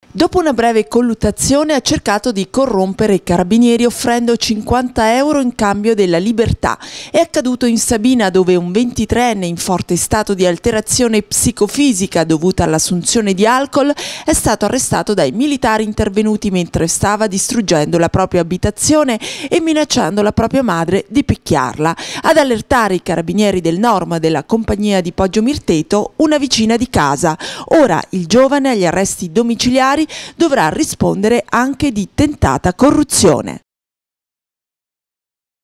Dopo una breve colluttazione ha cercato di corrompere i carabinieri offrendo 50 euro in cambio della libertà. È accaduto in Sabina, dove un 23enne in forte stato di alterazione psicofisica dovuta all'assunzione di alcol è stato arrestato dai militari intervenuti mentre stava distruggendo la propria abitazione e minacciando la propria madre di picchiarla. Ad allertare i carabinieri del Norma della compagnia di Poggio Mirteto, una vicina di casa. Ora il giovane agli arresti domiciliari dovrà rispondere anche di tentata corruzione.